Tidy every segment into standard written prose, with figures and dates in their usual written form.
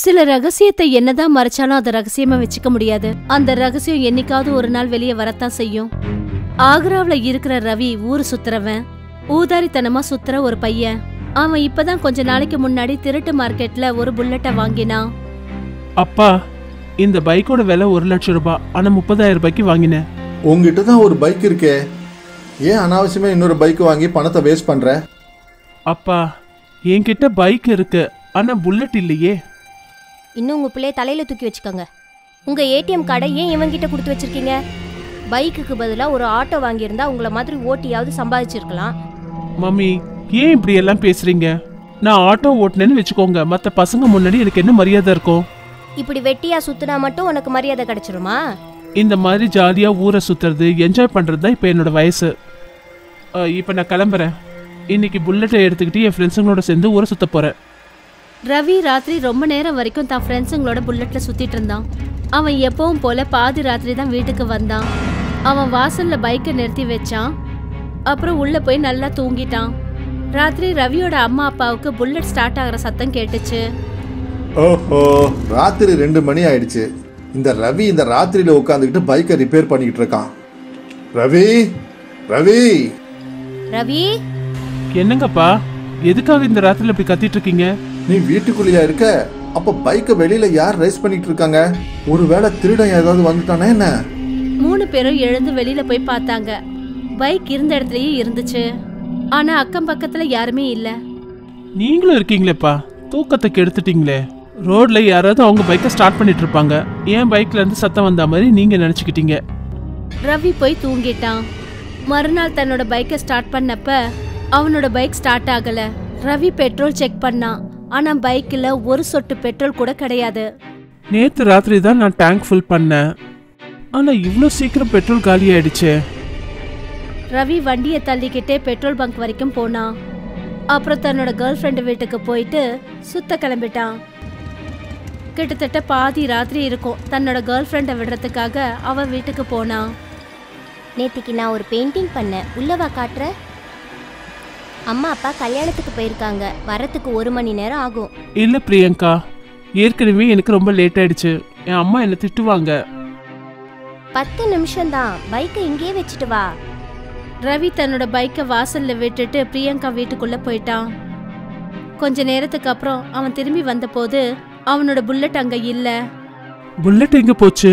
சில ரகசியத்தை என்னதான் மறைச்சாலும் அதை ரகசியமா வச்சுக்க முடியாது. அந்த ரகசியம் என்னைக்காவது ஒரு நாள் வெளியே வரத்தான் செய்யும். ஆக்ராவில இருக்கிற ரவி ஊரு சுத்துறவன், ஊதாரித்தனமா சுத்துற ஒரு பையன். அவன் இப்பதான் கொஞ்ச நாளைக்கு முன்னாடி திருட்டு மார்க்கெட்ல ஒரு புல்லட்டை வாங்கினான். அப்பா, இந்த பைக்கோட விலை 1 லட்சம் ரூபாய். ஆனா 30,000 ரூபாய்க்கு வாங்கினேன். உங்ககிட்ட தான் ஒரு பைக் இருக்கே, ஏன் அனாவசியமா இன்னொரு பைக் வாங்கி பணத்தை வேஸ்ட் பண்ற? அப்பா, என்கிட்ட பைக் இருக்கு, ஆனா புல்லட் இல்லையே. இன்னும் உங்க பிள்ளைய தலையில தூக்கி வச்சுக்கோங்க. உங்க ஏடிஎம் கார்டை ஏன் இவங்கிட்ட கொடுத்து வச்சிருக்கீங்க? பைக்குக்கு பதிலா ஒரு ஆட்டோ வாங்கியிருந்தா உங்களை மாதிரி ஓட்டியாவது சம்பாதிச்சிருக்கலாம். மம்மி, ஏன் இப்படி எல்லாம் பேசுறீங்க? நான் ஆட்டோ ஓட்டுனேன்னு வச்சுக்கோங்க, மற்ற பசங்க முன்னாடி எனக்கு என்ன மரியாதை இருக்கும்? இப்படி வெட்டியா சுத்தினா மட்டும் உனக்கு மரியாதை கிடைச்சிருமா? இந்த மாதிரி ஜாலியா ஊரை சுத்துறது, என்ஜாய் பண்றது தான் இப்போ என்னோட வயசு. இப்போ நான் கிளம்புறேன். இன்னைக்கு புல்லட்டை எடுத்துக்கிட்டு என் ஃப்ரெண்ட்ஸுங்களோட சேர்ந்து ஊரை சுத்த போறேன். ரவி ராத்திரி ரொம்ப நேரம் வரைக்கும் தான் ஃப்ரெண்ட்ஸுங்களோட புல்லட்ல சுத்திட்டு இருந்தான். அவன் எப்பவும் போல பாதி ராத்திரி தான் வீட்டுக்கு வந்தான். அவன் வாசல்ல பைக்கை நிறுத்தி வச்சான். அப்புறம் உள்ள போய் நல்லா தூங்கிட்டான். ராத்திரி ரவியோட அம்மா அப்பாவுக்கு புல்லட் ஸ்டார்ட் ஆகிற சத்தம் கேட்டுச்சு. ஓஹோ, ராத்திரி 2 மணி ஆயிடுச்சு. இந்த ரவி இந்த ராத்திரியில உட்காந்துக்கிட்டு பைக்கை ரிப்பேர் பண்ணிக்கிட்டு இருக்கான். ரவி ரவி ரவி, என்னங்கப்பா, எதுக்காக இந்த ராத்திரில இப்படி கத்திட்டு இருக்கீங்க? நீ வீட்டுக்குள்ளேயா இருக்க? அப்ப பைக்கை வெளியில யார் ரைஸ் பண்ணிட்டு இருக்காங்க? ஒருவேளை திருடன் ஏதாவது வந்துட்டானே என்ன? 3 பேரும் எழுந்து வெளியில போய் பார்த்தாங்க. பைக் இருந்த இடத்துலயே இருந்துச்சு. ஆனா அக்கம் பக்கத்துல யாருமே இல்ல. நீங்களும் இருக்கீங்களேப்பா, தூக்கத்தை கெடுத்துட்டீங்களே. ரோட்ல யாராவது அவங்க பைக்கை ஸ்டார்ட் பண்ணிட்டு இருப்பாங்க. என் பைக்ல இருந்து சத்தம் வந்த மாதிரி நீங்க நினைச்சுக்கிட்டீங்க. ரவி போய் தூங்கிட்டான். மறுநாள் தன்னோட பைக்கை ஸ்டார்ட் பண்ணப்ப அவனோட பைக் ஸ்டார்ட் ஆகல. ரவி பெட்ரோல் செக் பண்ணான். ஆனா பைக்ல ஒரு சொட்டு பெட்ரோல் கூட கிடையாது. நேத்து ராத்திரி தான் நான் டேங்க் ஃபுல் பண்ணேன். ஆனா இவ்ளோ சீக்கிரம் பெட்ரோல் காலி ஆயிடுச்சு. ரவி வண்டியை தள்ளிக்கிட்டே பெட்ரோல் பங்க் வரைக்கும் போனான். அப்புறம் தன்னோட கேர்ள் ஃப்ரெண்டு வீட்டுக்கு போயிட்டு சுத்த கிளம்பிட்டான். கிட்டத்தட்ட பாதி ராத்திரி இருக்கும். தன்னோட கேர்ள் ஃப்ரெண்டை விடுறதுக்காக அவ வீட்டுக்கு போனான். நேத்திக்கு நான் ஒரு பெயிண்டிங் பண்ணேன், உள்ளவா காட்டுற? அம்மா அப்பா கல்யாணத்துக்கு போயிருக்காங்க, வரத்துக்கு 1 மணி நேரம் ஆகும். இல்ல பிரியங்கா, ஏற்கனவே எனக்கு ரொம்ப லேட் ஆயிடுச்சு. என் அம்மா என்ன திட்டுவாங்க. 10 நிமிஷம் தான், பைக்கை இங்கேயே வச்சுட்டு வா. ரவி தன்னோட பைக்கை வாசல்ல விட்டுட்டு பிரியங்கா வீட்டுக்குள்ள போயிட்டான். கொஞ்ச நேரத்துக்கு அப்புறம் அவன் திரும்பி வந்த போது அவனோட புல்லட் அங்க இல்ல. புல்லட் எங்க போச்சு?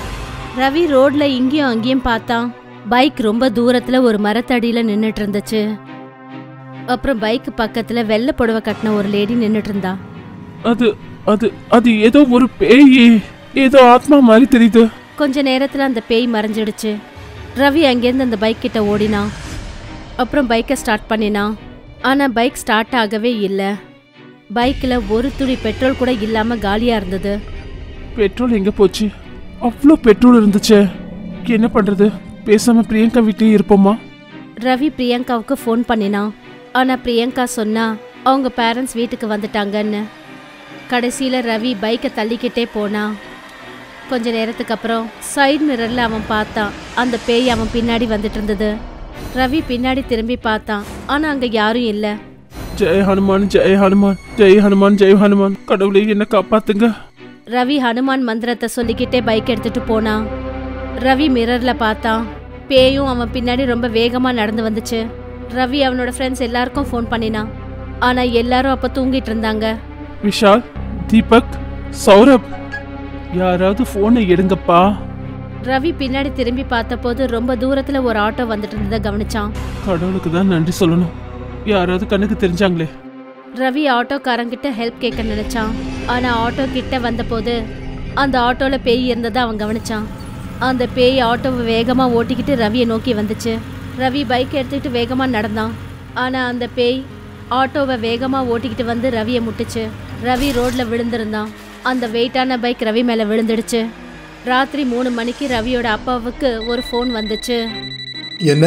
ரவி ரோட்ல இங்கேயும் அங்கேயும் பார்த்தான். பைக் ரொம்ப தூரத்துல ஒரு மரத்தடியில நின்னுட்டு இருந்துச்சு. அப்புறம் பைக் பக்கத்துல வெள்ளை புடவை கட்டின ஒரு லேடி நின்னுட்டு இருந்தா. அது அது அது ஏதோ ஒரு பேய், ஏதோ ஆத்மா மாதிரி தெரியுது. கொஞ்ச நேரத்துல அந்த பேய் மறைஞ்சிடுச்சு. ரவி அங்கேருந்து அந்த பைக் கிட்ட ஓடினான். அப்புறம் பைக்கை ஸ்டார்ட் பண்ணினான். ஆனா பைக் ஸ்டார்ட் ஆகவே இல்லை. பைக்கில் ஒரு துளி பெட்ரோல் கூட இல்லாம காலியா இருந்தது. பெட்ரோல் எங்க போச்சு? அவ்வளோ பெட்ரோல் இருந்துச்சு. என்ன பண்றது? பேசாம பிரியங்கா வீட்லயே இருப்போமா? ரவி பிரியங்காவுக்கு ஃபோன் பண்ணினான். ஆனா பிரியங்கா சொன்னா அவங்க பேரண்ட்ஸ் வீட்டுக்கு வந்துட்டாங்கன்னு. கடைசியில ரவி பைக்கை தள்ளிக்கிட்டே போனான். கொஞ்ச நேரத்துக்கு அப்புறம் சைடு மிரர்ல அவன் பார்த்தான். அந்த பேய் அவன் பின்னாடி வந்துட்டு இருந்தது. ரவி பின்னாடி திரும்பி பார்த்தான். ஆனா அங்க யாரும் இல்ல. ஜெய் ஹனுமான், ஜெய் ஹனுமான், ஜெய் ஹனுமான், ஜெய் ஹனுமான், கடவுளே என்ன காப்பாத்துங்க. ரவி ஹனுமான் மந்திரத்தை சொல்லிக்கிட்டே பைக் எடுத்துட்டு போனான். ரவி மிரர்ல பார்த்தான். பேயும் அவன் பின்னாடி ரொம்ப வேகமா நடந்து வந்துச்சு. ரவி அவனோட ஃப்ரெண்ட்ஸ் எல்லாருக்கும் ஃபோன் பண்ணினான். ஆனா எல்லாரும் அப்ப தூங்கிட்டு இருந்தாங்க. விஷால், தீபக், சௌரப், யாராவது போனை எடுங்கப்பா. ரவி பின்னாடி திரும்பி பார்த்தபோது ரொம்ப தூரத்துல ஒரு ஆட்டோ வந்துட்டு இருந்ததை கவனிச்சான். கடவுளுக்கு தான் நன்றி சொல்லணும், யாராவது கண்ணுக்கு தெரிஞ்சாங்களே. ரவி ஆட்டோக்காரங்கிட்ட ஹெல்ப் கேட்க நினைச்சான். ஆனா ஆட்டோ கிட்ட வந்த போது அந்த ஆட்டோல பேய் இருந்ததை அவன் கவனிச்சான். அந்த பேய் ஆட்டோவை வேகமா ஓட்டிக்கிட்டு ரவியை நோக்கி வந்துச்சு. ரவி பைக் எடுத்துக்கிட்டு வேகமா நடந்தான். ஆனா அந்த பேய் ஆட்டோவை வேகமா ஓட்டிக்கிட்டு வந்து ரவியை முட்டுச்சு. ரவி ரோட்ல விழுந்திருந்தான். அந்த வெயிட்டான பைக் ரவி மேல விழுந்துடுச்சு. ராத்திரி 3 மணிக்கு ரவியோட அப்பாவுக்கு ஒரு ஃபோன் வந்துச்சு. என்ன?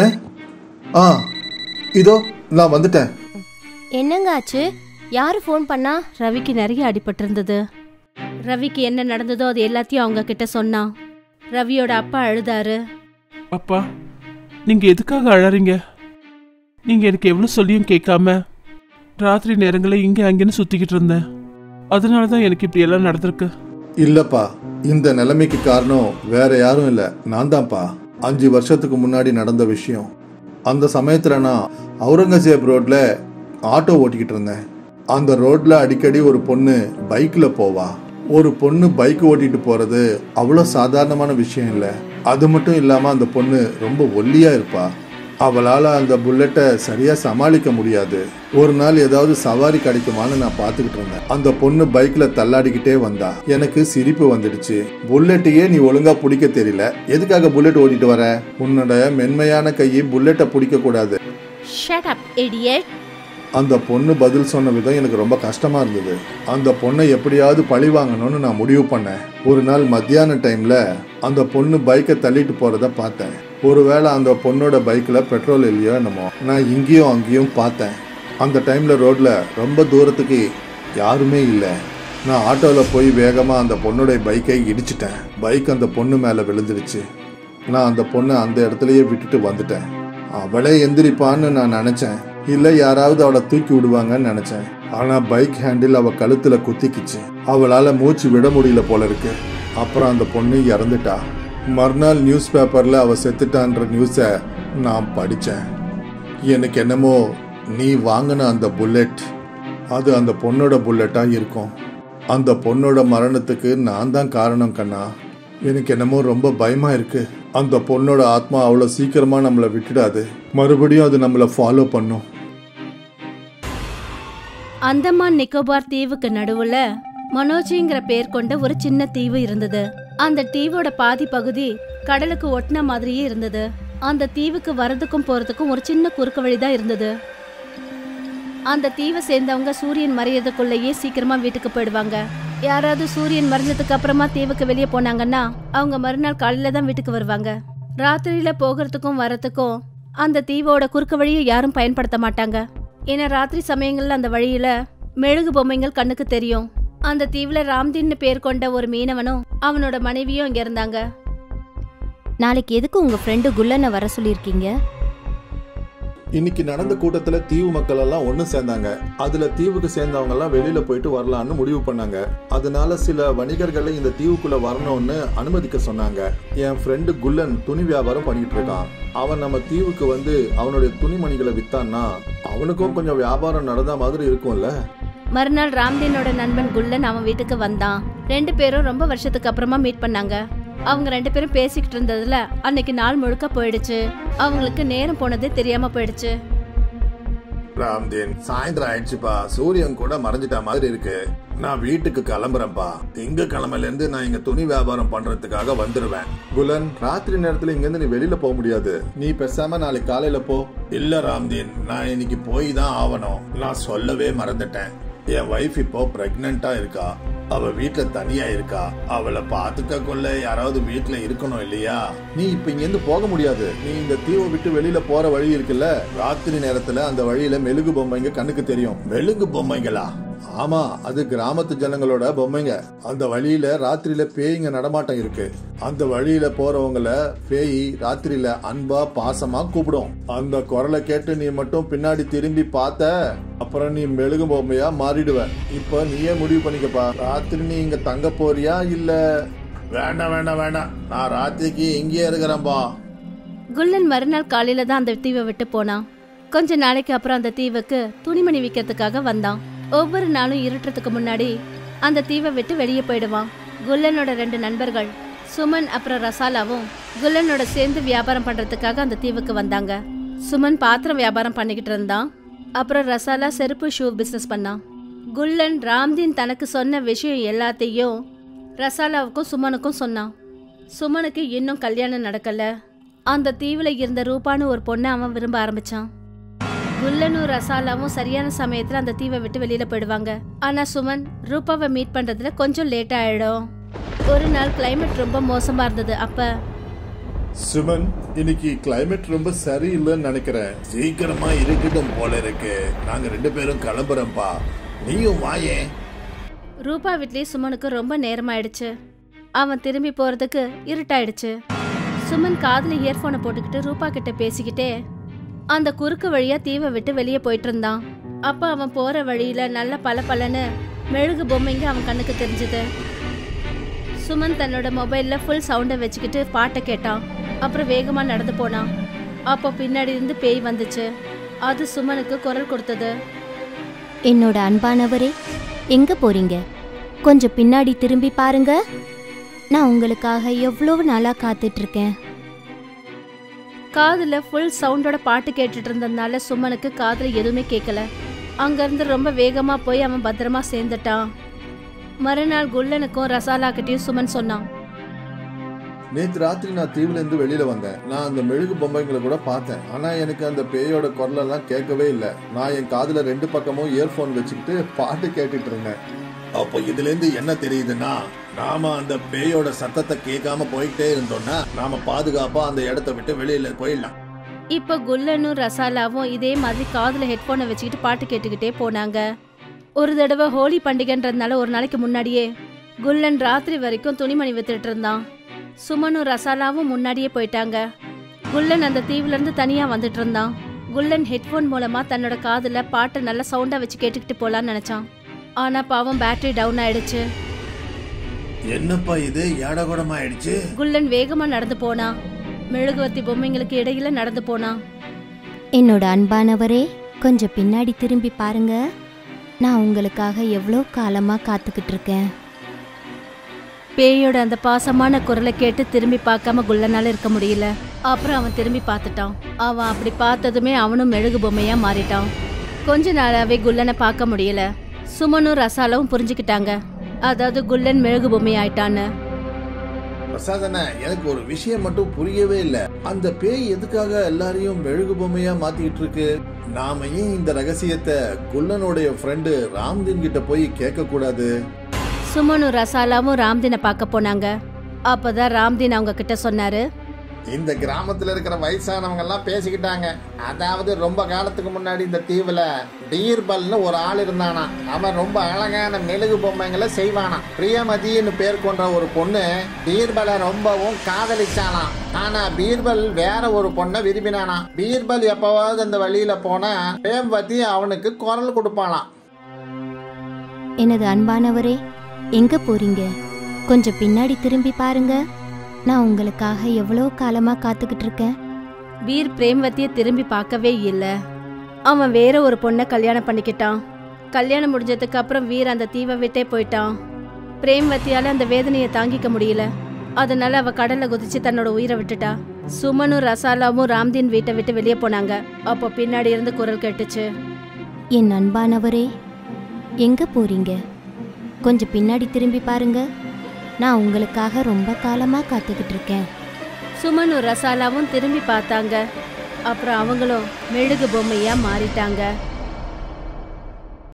இதோ நான் வந்துட்டேன். என்னங்க ஆச்சு? யாரு ஃபோன் பண்ணா? ரவிக்கு நிறைய அடிபட்டு இருந்தது. ரவிக்கு என்ன நடந்ததோ அது எல்லாத்தையும் அவங்க கிட்ட சொன்னான். ரவியோட அப்பா அழுதாரு. அப்பா, நீங்க எதுக்காக அழறீங்க? நீங்க எனக்கு எவ்வளவு சொல்லியும் கேட்காம ராத்திரி நேரங்களில் இங்கே அங்கேன்னு சுத்திக்கிட்டு இருந்தேன். அதனாலதான் எனக்கு இப்படி எல்லாம் நடந்திருக்கு. இல்லப்பா, இந்த நிலைமைக்கு காரணம் வேற யாரும் இல்லை, நான் தான்ப்பா. 5 வருஷத்துக்கு முன்னாடி நடந்த விஷயம். அந்த சமயத்துல நான் அவுரங்கசீப் ரோட்ல ஆட்டோ ஓட்டிக்கிட்டு இருந்தேன். அந்த ரோட்ல அடிக்கடி ஒரு பொண்ணு பைக்ல போவா. ஒரு பொண்ணு பைக் ஓட்டிட்டு போறது அவ்வளோ சாதாரணமான விஷயம் இல்லை. அது மட்டும் இல்லாம அந்த பொண்ணு ரொம்ப ஒல்லியா இருப்பா. அவளால் அந்த புல்லட்டை சரியா சமாளிக்க முடியாது. ஒரு நாள் ஏதாவது சவாரி கிடைக்குமான்னு நான் பார்த்துக்கிட்டு இருந்தேன். அந்த பொண்ணு பைக்ல தள்ளாடிக்கிட்டே வந்தா. எனக்கு சிரிப்பு வந்துடுச்சு. புல்லட்டையே நீ ஒழுங்கா பிடிக்க தெரியல, எதுக்காக புல்லட் ஓட்டிட்டு வர? உன்னோட மென்மையான கையை புல்லட்டை பிடிக்க கூடாது. Shut up idiot. அந்த பொண்ணு பதில் சொன்ன விதம் எனக்கு ரொம்ப கஷ்டமா இருந்தது. அந்த பொண்ணை எப்படியாவது பழி வாங்கணும்னு நான் முடிவு பண்ணேன். ஒரு நாள் மத்தியான டைம்ல அந்த பொண்ணு பைக்கை தள்ளிட்டு போறத பார்த்தேன். ஒருவேளை அந்த பொண்ணோட பைக்ல பெட்ரோல் இல்லையோ என்னமோ. நான் இங்கேயும் அங்கேயும் பார்த்தேன். அந்த டைம்ல ரோட்ல ரொம்ப தூரத்துக்கு யாருமே இல்லை. நான் ஆட்டோவில் போய் வேகமாக அந்த பொண்ணுடைய பைக்கை இடிச்சிட்டேன். பைக் அந்த பொண்ணு மேலே விழுந்துடுச்சு. நான் அந்த பொண்ணை அந்த இடத்துலையே விட்டுட்டு வந்துட்டேன். அவளே எந்திரிப்பான்னு நான் நினச்சேன், இல்லை யாராவது அவளை தூக்கி விடுவாங்கன்னு நினச்சேன். ஆனால் பைக் ஹேண்டில் அவள் கழுத்தில் குத்திக்கிச்சு. அவளால் மூச்சு விட முடியல போல இருக்கு. அப்புறம் அந்த பொண்ணு இறந்துட்டா. மறுநாள் நியூஸ் பேப்பரில் அவள் செத்துட்டான்ற நியூஸை நான் படித்தேன். எனக்கு என்னமோ நீ வாங்கின அந்த புல்லட் அது அந்த பொண்ணோட புல்லட்டாக இருக்கும். அந்த பொண்ணோட மரணத்துக்கு நான் தான் காரணம் கண்ணா. எனக்கு என்னமோ ரொம்ப பயமா இருக்கு. அந்த பொண்ணோட ஆத்மா அவ்வளோ சீக்கிரமா நம்மளை விட்டுடாது. மறுபடியும் அது நம்மளை ஃபாலோ பண்ணும். அந்தமான் நிக்கோபார் தீவுக்கு நடுவுல மனோஜிங்கிற பேர் கொண்ட ஒரு சின்ன தீவு இருந்தது. அந்த தீவோட பாதி பகுதி கடலுக்கு ஒட்டின மாதிரியே இருந்தது. அந்த தீவுக்கு வரதுக்கும் போறதுக்கும் ஒரு சின்ன குறுக்கு வழிதான் இருந்தது. அந்த தீவை சேர்ந்தவங்க சூரியன் மறையறதுக்குள்ளேயே சீக்கிரமா வீட்டுக்கு போயிடுவாங்க. யாராவது சூரியன் மறைஞ்சதுக்கு அப்புறமா தீவுக்கு வெளியே போனாங்கன்னா அவங்க மறுநாள் காலையில தான் வீட்டுக்கு வருவாங்க. ராத்திரியில போகிறதுக்கும் வரத்துக்கும் அந்த தீவோட குறுக்கு வழியை யாரும் பயன்படுத்த மாட்டாங்க. ஏன்னா ராத்திரி சமயங்கள்ல அந்த வழியில மெழுகு பொம்மைகள் கண்ணுக்கு தெரியும். அந்த தீவுல ராம்தீன்னு பேர் கொண்ட ஒரு மீனவனும் அவனோட மனைவியும் இங்க இருந்தாங்க. நாளைக்கு எதுக்கு உங்க ஃப்ரெண்டு குல்லனை வர சொல்லியிருக்கீங்க? இன்னைக்கு நடந்த கூட்டத்துல தீவு மக்கள் எல்லாம் ஒண்ணு சேர்ந்தாங்க. அதுல தீவுக்கு சேர்ந்தவங்க எல்லாம் வெளியில போயிட்டு வரலான்னு முடிவு பண்ணாங்க. அதனால சில வணிகர்களை இந்த தீவுக்குள்ள வரணும்னு அனுமதிக்க சொன்னாங்க. என் ஃப்ரெண்டு குல்லன் துணி வியாபாரம் பண்ணிட்டு இருக்கான். அவன் நம்ம தீவுக்கு வந்து அவனுடைய துணிமணிகளை வித்தான்னா அவனுக்கும் கொஞ்சம் வியாபாரம் நடந்த மாதிரி இருக்கும்ல. மறுநாள் ராம்தீனோட நண்பன் குல்லன் அவன் வீட்டுக்கு வந்தான். 2 பேரும் ரொம்ப வருஷத்துக்கு அப்புறமா மீட் பண்ணாங்க. அவங்க 2 பேரும் பேசிக்கிட்டு இருந்ததுல அன்னைக்கு நாள் முழுக்க போயிடுச்சு. அவங்களுக்கு நேரம் போனதே தெரியாம போயிடுச்சு. ராம்தீன், சாயந்தரம் ஆயிடுச்சுப்பா. சூரியன் கூட மறைஞ்சிட்ட மாதிரி இருக்கு. நான் வீட்டுக்கு கிளம்புறேன்ப்பா. திங்கக்கிழமையில இருந்து நான் இங்க துணி வியாபாரம் பண்றதுக்காக வந்துருவேன். குலன், ராத்திரி நேரத்துல இங்க இருந்து நீ வெளியில போக முடியாது. நீ பேசாம நாளைக்கு காலையில போ. இல்ல ராம்தீன், நான் இன்னைக்கு போய் தான் ஆகணும். நான் சொல்லவே மறந்துட்டேன். என் வைஃப் இப்போ பிரெக்னண்டா இருக்கா. அவ வீட்டுல தனியா இருக்கா. அவளை பாத்துக்க கொள்ள யாராவது வீட்டுல இருக்கணும் இல்லையா? நீ இப்ப இங்க இருந்து போக முடியாது. நீ இந்த தீவை விட்டு வெளியில போற வழி இருக்குல்ல, ராத்திரி நேரத்துல அந்த வழியில மெழுகு பொம்மைங்க கண்ணுக்கு தெரியும். மெழுகு பொம்மைங்களா? ஆமா, அது கிராமத்து ஜனங்களோட பொம்மைங்க. அந்த வழியில ராத்திரியில பேய்ங்க நடமாட்டம் இருக்கு. அந்த வழியில போறவங்கள பேய் ராத்திரியில அன்பா பாசமா கூப்பிடும். அந்த குரலை கேட்டு நீ மட்டும் பின்னாடி திரும்பி பார்த்த அப்புறம் நீ மெழுகு பொம்மையா மாறிடுவ. இப்ப நீயே முடிவு பண்ணிக்கப்பா. ராத்திரி நீ இங்க தங்க போறியா இல்ல? வேண்டாம் வேண்டாம் வேண்டாம், நான் ராத்திரிக்கு இங்கேயே இருக்கிறேன்பா. குல்லன் மறுநாள் காலையில தான் அந்த தீவை விட்டு போனான். கொஞ்ச நாளைக்கு அப்புறம் அந்த தீவுக்கு துணிமணி விற்கிறதுக்காக வந்தான். ஒவ்வொரு நாளும் இருட்டுறதுக்கு முன்னாடி அந்த தீவை விட்டு வெளியே போயிடுவான். குல்லனோட 2 நண்பர்கள் சுமன் அப்புறம் ரசாலாவும் குல்லனோட சேர்ந்து வியாபாரம் பண்றதுக்காக அந்த தீவுக்கு வந்தாங்க. சுமன் பாத்திரம் வியாபாரம் பண்ணிக்கிட்டு இருந்தான். அப்புறம் ரசாலா செருப்பு ஷூ பிசினஸ் பண்ணான். குல்லன் ராம்தீன் தனக்கு சொன்ன விஷயம் எல்லாத்தையும் ரசாலாவுக்கும் சுமனுக்கும் சொன்னான். சுமனுக்கு இன்னும் கல்யாணம் நடக்கல. அந்த தீவுல இருந்த ரூபான்னு ஒரு பொண்ணை அவன் விரும்ப ஆரம்பிச்சான். குல்லனும் ரசாலாவும் சரியான சமயத்துல அந்த தீவை விட்டு வெளியில போயிடுவாங்க. ஆனா சுமன் ரூபாவை மீட் பண்றதுல கொஞ்சம் லேட் ஆயிடும். ஒரு நாள் கிளைமேட் ரொம்ப மோசமா இருந்தது. அப்ப சுமன், இன்னைக்கு கிளைமேட் ரொம்ப சரியில்லைன்னு நினைக்கிறேன். சீக்கிரமா இருக்கட்டும் போல இருக்கு. நாங்க 2 பேரும் கிளம்புறோம்ப்பா. நீயும் வாயே. ரூபா வீட்லயே சுமனுக்கு ரொம்ப நேரமாயிடுச்சு. அவன் திரும்பி போறதுக்கு இருட்டாயிடுச்சு. சுமன் காதுல இயர்போனை போட்டுக்கிட்டு ரூபா கிட்ட பேசிக்கிட்டே அந்த குறுக்கு வழியா தீவை விட்டு வெளியே போயிட்டு இருந்தான். அப்ப அவன் போற வழியில நல்ல பலன்னு மெழுகு பொம்மைங்க அவன் கண்ணுக்கு தெரிஞ்சது. சுமன் தன்னோட மொபைல்ல ஃபுல் சவுண்டை வச்சுக்கிட்டு பாட்டை கேட்டான். அப்புறம் வேகமா நடந்து போனான். அப்போ பின்னாடி இருந்து பேய் வந்துச்சு. அது சுமனுக்கு குரல் கொடுத்தது. என்னோட அன்பானவரே, எங்க போறீங்க? கொஞ்சம் பின்னாடி திரும்பி பாருங்க. நான் உங்களுக்காக எவ்வளவு நாளா காத்துட்டு இருக்கேன். காதுல ஃபுல் சவுண்டோட பாட்டு கேட்டுட்டு இருந்ததுனால சுமனுக்கு காதுல எதுவுமே கேட்கல. அங்கிருந்து ரொம்ப வேகமா போய் அவன் பத்திரமா சேர்ந்துட்டான். மறுநாள் குல்லனுக்கும் ரசாலாக்கிட்டையும் சுமன் சொன்னான். நேற்று ராத்திரி நான் தீவுல இருந்து வெளியில வந்தேன். நான் அந்த மெழுகு பொம்மைங்களை கூட பார்த்தேன். ஆனா எனக்கு அந்த பேயோட குரலெல்லாம் கேட்கவே இல்லை. நான் என் காதுல 2 பக்கமும் இயர்போன் வச்சுக்கிட்டு பாட்டு கேட்டுட்டு இருந்தேன். அப்போ இதுல இருந்து என்ன தெரியுதுன்னா, நாம அந்த பேயோட சத்தத்தை கேட்காம போயிட்டே இருந்தோம்னா நாம பாதுகாப்பா அந்த இடத்த விட்டு வெளியில போயிடலாம். இப்ப குல்லனும் ரசாலாவும் இதே மாதிரி காதுல ஹெட்போனை வச்சுக்கிட்டு பாட்டு கேட்டுக்கிட்டே போனாங்க. ஒரு தடவை ஹோலி பண்டிகைன்றதுனால ஒரு நாளைக்கு முன்னாடியே குல்லன் ராத்திரி வரைக்கும் துணிமணி வித்துட்டு இருந்தான். சுமனும் ரசாலாவும் முன்னாடியே போயிட்டாங்க. குல்லன் அந்த தீவுல இருந்து தனியா வந்துட்டு இருந்தான். குல்லன் ஹெட்போன் மூலமா தன்னோட காதுல பாட்டை நல்ல சவுண்டா வச்சு கேட்டுக்கிட்டு போலான்னு நினைச்சான். ஆனா பாவம் பேட்டரி டவுன் ஆயிடுச்சு. என்னப்பா இது ஏடகுடமா ஆயிடுச்சு? குல்லன் வேகமா நடந்து போனான். மெழுகுவர்த்தி பொம்மைங்களுக்கு இடையில நடந்து போனான். என்னோட அன்பானவரே, கொஞ்சம் பின்னாடி திரும்பி பாருங்க. நான் உங்களுக்காக எவ்வளோ காலமா காத்துக்கிட்டு இருக்கேன். பேயோட அந்த பாசமான குரலை கேட்டு திரும்பி பார்க்காம குல்லனால இருக்க முடியல. அப்புறம் அவன் திரும்பி பார்த்துட்டான். அவன் அப்படி பார்த்ததுமே அவனும் மெழுகு பொம்மையா மாறிட்டான். கொஞ்ச நாளாவே குல்லனை பார்க்க முடியல. சுமனும் ரசாலாவும் புரிஞ்சுக்கிட்டாங்க. அதாவது குல்லன் மெழுகு பொம்மை ஆயிட்டான்னு. பிரசாதன, எனக்கு ஒரு விஷயம் மட்டும் புரியவே இல்லை. அந்த பேய் எதுக்காக எல்லாரையும் மெழுகு பொம்மையா மாத்திட்டு இருக்கு? நாம ஏன் இந்த ரகசியத்தை குல்லனுடைய ஃப்ரெண்டு ராம்தீன் கிட்ட போய் கேட்க கூடாது? சுமனும் ரசாலாவும் ராம்தீனை பார்க்க போனாங்க. அப்பதான் ராம்தீன் அவங்க கிட்ட சொன்னாரு. இந்த கிராமத்துல இருக்கிற வயசானவங்க எல்லாம் பேசிக்கிட்டாங்க. அதாவது ரொம்ப காலத்துக்கு முன்னாடி இந்த தீவுல பீர்பல்னு ஒரு ஆள் இருந்தானா. அவன் ரொம்ப அழகான மெழுகு பொம்மைங்களை செய்வானா. பிரியமதின்னு பேர் கொண்ட ஒரு பொண்ணு பீர்பலை ரொம்பவும் காதலிச்சானாம். ஆனா பீர்பல் வேற ஒரு பொண்ணை விரும்பினானா. பீர்பல் எப்பவாவது அந்த வழியில போனா பிரேமவதி அவனுக்கு குரல் கொடுப்பானாம். எனது அன்பானவரே, எங்க போறீங்க? கொஞ்சம் பின்னாடி திரும்பி பாருங்க. நான் உங்களுக்காக எவ்வளோ காலமா காத்துக்கிட்டு இருக்கேன். வீர் பிரேம்வதியை திரும்பி பார்க்கவே இல்லை. அவன் வேற ஒரு பொண்ணை கல்யாணம் பண்ணிக்கிட்டான். கல்யாணம் முடிஞ்சதுக்கு அப்புறம் வீர் அந்த தீவை விட்டே போயிட்டான். பிரேம்வதியால அந்த வேதனையை தாங்கிக்க முடியல. அதனால அவ கடல்ல குதிச்சு தன்னோட உயிரை விட்டுட்டா. சுமனும் ரசாலாவும் ராம்தீன் வீட்டை விட்டு வெளியே போனாங்க. அப்போ பின்னாடி இருந்து குரல் கேட்டுச்சு. என் அன்பானவரே, எங்க போறீங்க? கொஞ்சம் பின்னாடி திரும்பி பாருங்க. நான் உங்களுக்காக ரொம்ப காலமா காத்துக்கிட்டு இருக்கேன். சுமனும் ரசாலாவும் திரும்பி பார்த்தாங்க. அப்புறம் அவங்களும் மெழுகு பொம்மையா மாறிட்டாங்க.